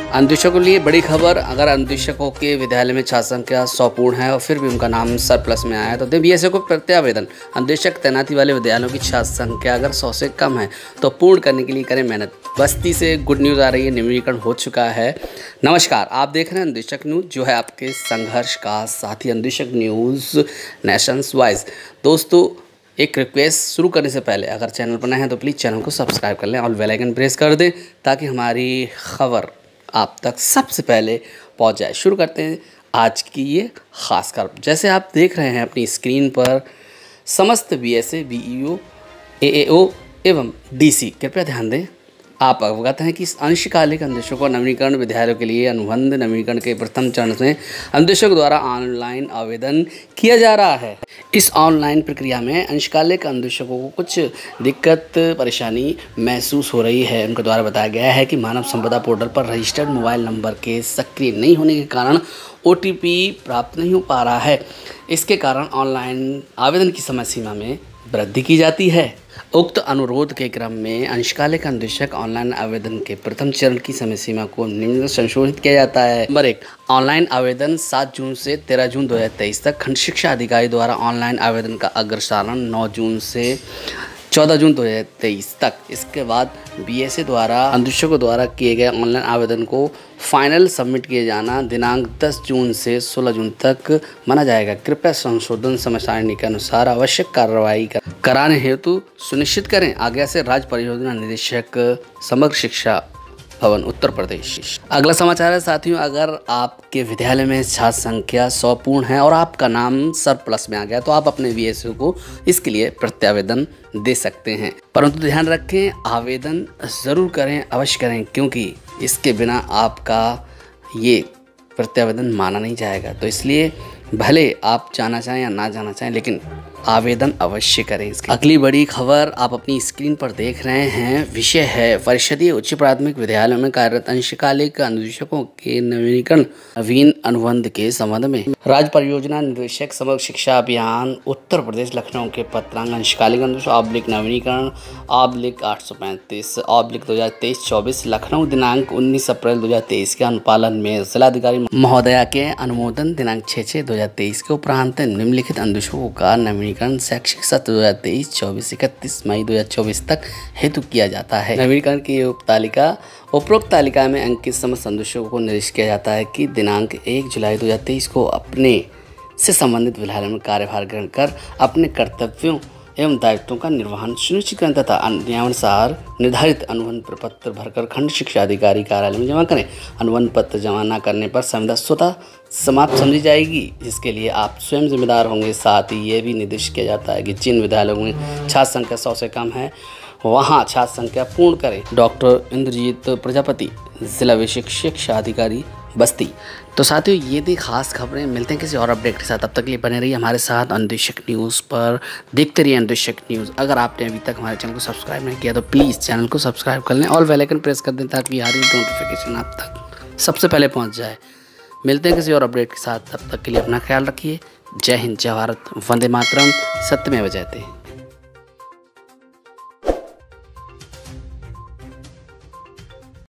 अनुदेशकों के लिए बड़ी खबर। अगर अनुदेशकों के विद्यालय में छात्र संख्या 100 पूर्ण है और फिर भी उनका नाम सरप्लस में आया है तो दे बीएसए को प्रत्यावेदन। अनुदेशक तैनाती वाले विद्यालयों की छात्र संख्या अगर 100 से कम है तो पूर्ण करने के लिए करें मेहनत। बस्ती से गुड न्यूज़ आ रही है, नवीनीकरण हो चुका है। नमस्कार, आप देख रहे हैं अनुदेशक न्यूज़, जो है आपके संघर्ष का साथी। अनुदेशक न्यूज़ नेशंस वाइज। दोस्तों, एक रिक्वेस्ट शुरू करने से पहले अगर चैनल पर नए हैं तो प्लीज़ चैनल को सब्सक्राइब कर लें और बेल आइकन प्रेस कर दें ताकि हमारी खबर आप तक सबसे पहले पहुंच जाए। शुरू करते हैं आज की ये खास खबर। जैसे आप देख रहे हैं अपनी स्क्रीन पर, समस्त बीएसए, बीईओ, एएओ एवं डीसी कृपया ध्यान दें। आप अवगत हैं कि इस अंशकालिक अनुदेशकों नवीनीकरण विद्यालयों के लिए अनुबंध नवीनीकरण के प्रथम चरण में अनुदेशकों द्वारा ऑनलाइन आवेदन किया जा रहा है। इस ऑनलाइन प्रक्रिया में अंशकालिक अनुदेशकों को कुछ दिक्कत परेशानी महसूस हो रही है। उनके द्वारा बताया गया है कि मानव संपदा पोर्टल पर रजिस्टर्ड मोबाइल नंबर के सक्रिय नहीं होने के कारण ओटीपी प्राप्त नहीं हो पा रहा है। इसके कारण ऑनलाइन आवेदन की समय सीमा में वृद्धि की जाती है। उक्त अनुरोध के क्रम में अंशकालिक अनुदेशक ऑनलाइन आवेदन के प्रथम चरण की समय सीमा को निम्न संशोधित किया जाता है। नंबर 1, ऑनलाइन आवेदन 7 जून से 13 जून 2023 तक। खंड शिक्षा अधिकारी द्वारा ऑनलाइन आवेदन का अग्रसारण 9 जून से 14 जून 2023 तक। इसके बाद बीएसए द्वारा अनुदेशकों द्वारा किए गए ऑनलाइन आवेदन को फाइनल सबमिट किए जाना दिनांक 10 जून से 16 जून तक माना जाएगा। कृपया संशोधन समय सारणी के अनुसार आवश्यक कार्रवाई कराने हेतु सुनिश्चित करें। आज्ञा से राज्य परियोजना निदेशक, समग्र शिक्षा भवन, उत्तर प्रदेश। अगला समाचार है साथियों, अगर आपके विद्यालय में छात्र संख्या 100 पूर्ण है और आपका नाम सरप्लस में आ गया तो आप अपने बीएसए को इसके लिए प्रत्यावेदन दे सकते हैं। परंतु ध्यान रखें, आवेदन ज़रूर करें, अवश्य करें, क्योंकि इसके बिना आपका ये प्रत्यावेदन माना नहीं जाएगा। तो इसलिए भले आप जाना चाहें या ना जाना चाहें, लेकिन आवेदन अवश्य करें। इसकी अगली बड़ी खबर आप अपनी स्क्रीन पर देख रहे हैं। विषय है परिषदीय उच्च प्राथमिक विद्यालयों में कार्यरत अंशकालिक अनुदेशकों के नवीन अनुबंध के संबंध में। राज्य परियोजना निदेशक, समग्र शिक्षा अभियान, उत्तर प्रदेश, लखनऊ के पत्रांग अंशकालिक अनुदेशक नवीनीकरण 835/2023-24 लखनऊ दिनांक 19 अप्रैल 2023 के अनुपालन में जिलाधिकारी महोदया के अनुमोदन दिनांक 6/6/2023 के उपरांत निम्नलिखित अनुदेशकों का नवीनीकरण शैक्षिक सत्र 2023-24 31 मई 2024 तक हेतु किया जाता है। नवीनीकरण की उपरोक्त तालिका में अंकित समस्त अनुदेशकों को निर्देश किया जाता है कि दिनांक 1 जुलाई 2023 को अपने से संबंधित विद्यालय में कार्यभार ग्रहण कर अपने कर्तव्यों एवं दायित्वों का निर्वहन सुनिश्चित करें तथा नियमानुसार निर्धारित अनुबंध प्रपत्र भरकर खंड शिक्षा अधिकारी कार्यालय में जमा करें। अनुबंध पत्र जमा न करने पर संविदा स्वतः समाप्त समझी जाएगी, जिसके लिए आप स्वयं जिम्मेदार होंगे। साथ ही ये भी निर्देश किया जाता है कि जिन विद्यालयों में छात्र संख्या 100 से कम है वहाँ छात्र संख्या पूर्ण करें। डॉक्टर इंद्रजीत प्रजापति, जिला विशेष शिक्षा अधिकारी, बस्ती। तो साथियों, ये थी खास खबरें। मिलते हैं किसी और अपडेट के साथ, तब तक के लिए बने रहिए हमारे साथ अनुदेशक न्यूज़ पर। देखते रहिए अनुदेशक न्यूज़। अगर आपने अभी तक हमारे चैनल को सब्सक्राइब नहीं किया तो प्लीज़ चैनल को सब्सक्राइब कर लें और बेल आइकन प्रेस कर दें ताकि हर नोटिफिकेशन आप तक सबसे पहले पहुँच जाए। मिलते हैं किसी और अपडेट के साथ, तब तक के लिए अपना ख्याल रखिए। जय हिंद, जय भारत, वंदे मातरम, सत्यमेव जयते।